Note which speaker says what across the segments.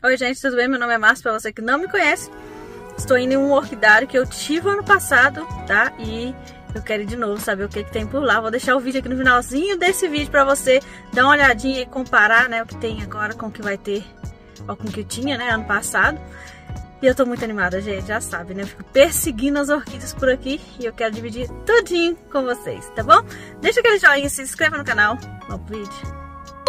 Speaker 1: Oi gente, tudo bem? Meu nome é Márcia, pra você que não me conhece. Estou indo em um orquidário que eu tive ano passado, tá? E eu quero ir de novo saber o que tem por lá. Vou deixar o vídeo aqui no finalzinho desse vídeo pra você dar uma olhadinha e comparar, né, o que tem agora com o que vai ter, ou com o que tinha, né, ano passado. E eu tô muito animada, gente, já sabe, né? Eu fico perseguindo as orquídeas por aqui e eu quero dividir tudinho com vocês, tá bom? Deixa aquele joinha, se inscreva no canal. Vamos pro vídeo.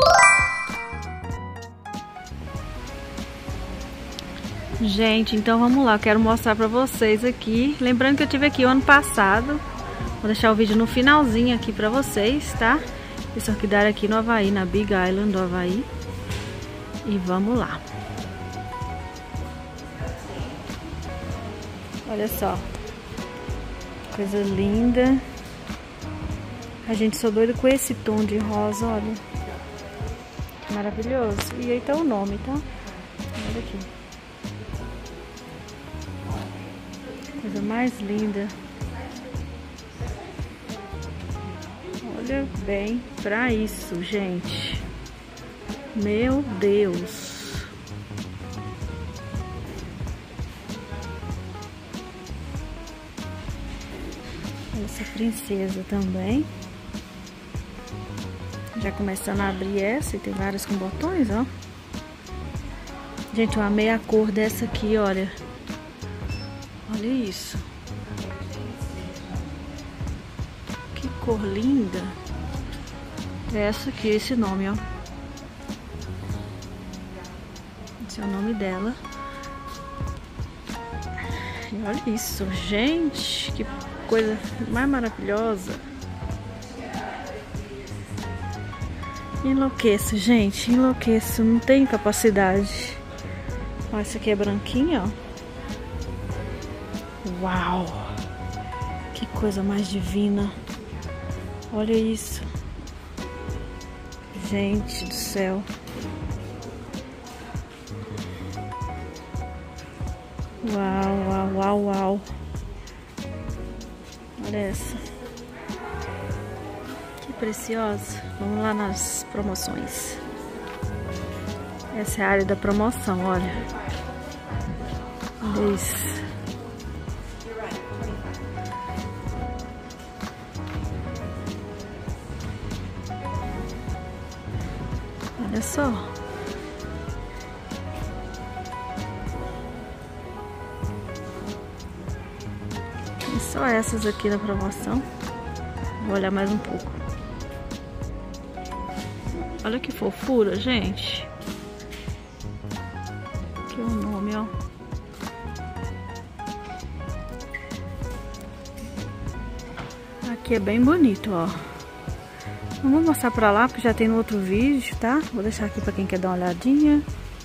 Speaker 1: Gente, então vamos lá, eu quero mostrar pra vocês aqui. Lembrando que eu tive aqui o ano passado. Vou deixar o vídeo no finalzinho aqui pra vocês, tá? Esse orquidário aqui no Havaí, na Big Island do Havaí. E vamos lá. Olha só. Coisa linda. A gente sou doida com esse tom de rosa, olha. Maravilhoso. E aí tá o nome, tá? Olha aqui. Coisa mais linda. Olha bem pra isso, gente. Meu Deus. Essa princesa também. Já começando a abrir essa e tem várias com botões, ó. Gente, eu amei a cor dessa aqui, olha. Olha isso. Que cor linda. É essa aqui, esse nome, ó. Esse é o nome dela. E olha isso, gente. Que coisa mais maravilhosa. Enlouqueço, gente. Enlouqueço. Não tenho capacidade. Ó, essa aqui é branquinha, ó. Uau! Que coisa mais divina! Olha isso! Gente do céu! Uau, uau, uau, uau! Olha essa! Que preciosa! Vamos lá nas promoções. Essa é a área da promoção, olha! Olha isso! Olha só. E só essas aqui na promoção. Vou olhar mais um pouco. Olha que fofura, gente. Aqui é o nome, ó. Aqui é bem bonito, ó. Não vou mostrar pra lá porque já tem no outro vídeo, tá? Vou deixar aqui pra quem quer dar uma olhadinha.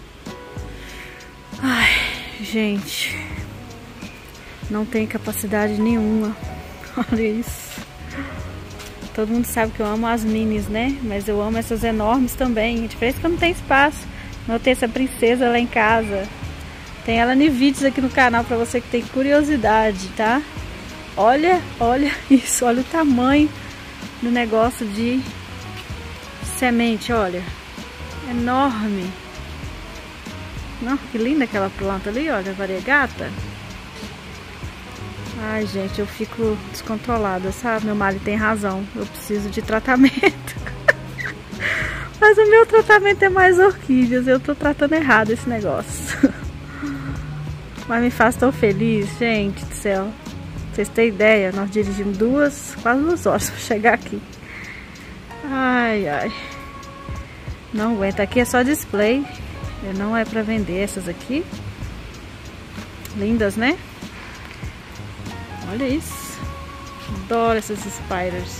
Speaker 1: Ai, gente. Não tem capacidade nenhuma. Olha isso. Todo mundo sabe que eu amo as minis, né? Mas eu amo essas enormes também. A diferença é que eu não tenho espaço. Eu tenho essa princesa lá em casa. Tem ela em vídeos aqui no canal pra você que tem curiosidade, tá? Olha, olha isso. Olha o tamanho do negócio de semente, olha, enorme. Não, que linda aquela planta ali, olha, variegata. Ai, gente, eu fico descontrolada, sabe? Meu marido tem razão, eu preciso de tratamento. Mas o meu tratamento é mais orquídeas, eu tô tratando errado esse negócio. Mas me faz tão feliz, gente do céu. Vocês têm ideia, nós dirigimos quase 2 horas para chegar aqui. Ai, ai. Não aguenta. Aqui é só display. Não é para vender essas aqui. Lindas, né? Olha isso. Adoro essas spiders.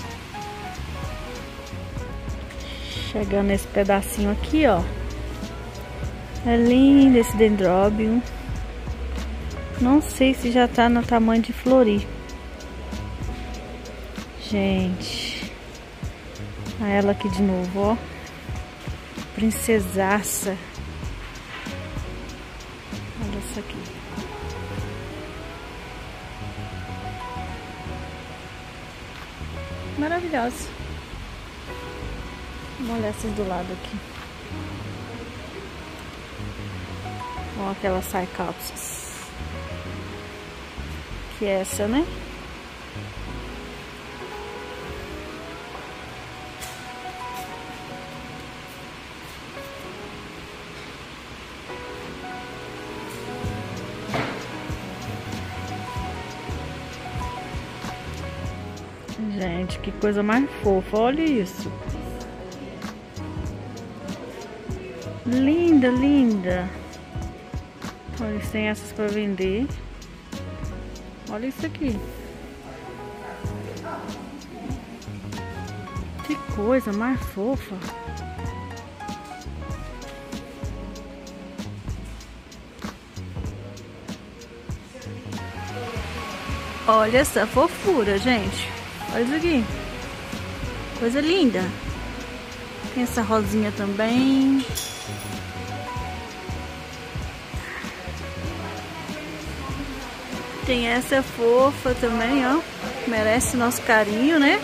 Speaker 1: Chegando nesse pedacinho aqui, ó. É lindo esse dendrobium. Não sei se já tá no tamanho de florir. Gente. Olha ela aqui de novo, ó. Princesaça. Olha essa aqui. Maravilhosa. Vamos olhar essas do lado aqui. Ó, aquela Cycopsis. Que é essa, né? Gente, que coisa mais fofa, olha isso. Linda, linda. Olha, eles têm essas para vender. Olha isso aqui. Que coisa mais fofa. Olha essa fofura, gente. Olha isso aqui. Coisa linda. Tem essa rosinha também. Tem essa fofa também, ó. Merece nosso carinho, né?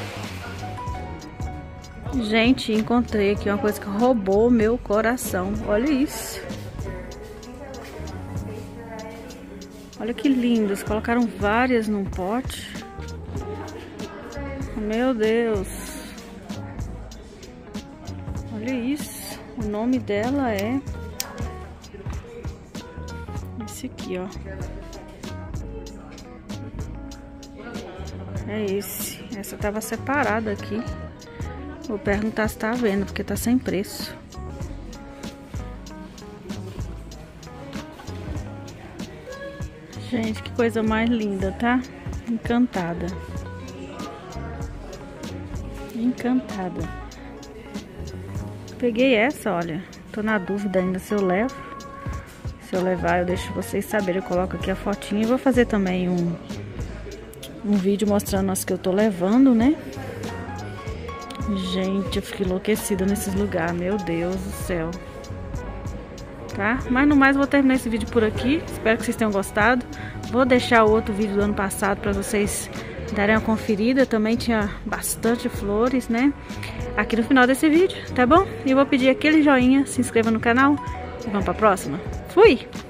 Speaker 1: Gente, encontrei aqui uma coisa que roubou meu coração. Olha isso. Olha que lindos. Colocaram várias num pote. Meu Deus. Olha isso. O nome dela é... esse aqui, ó. É esse. Essa tava separada aqui. Vou perguntar se tá vendo, porque tá sem preço. Gente, que coisa mais linda, tá? Encantada. Encantada. Peguei essa, olha. Tô na dúvida ainda se eu levo. Se eu levar, eu deixo vocês saberem. Eu coloco aqui a fotinha. E vou fazer também um vídeo mostrando as que eu tô levando, né? Gente, eu fico enlouquecida nesses lugares. Meu Deus do céu. Tá? Mas no mais, eu vou terminar esse vídeo por aqui. Espero que vocês tenham gostado. Vou deixar o outro vídeo do ano passado para vocês darem uma conferida. Também tinha bastante flores, né? Aqui no final desse vídeo, tá bom? E eu vou pedir aquele joinha, se inscreva no canal. E vamos pra próxima. Fui!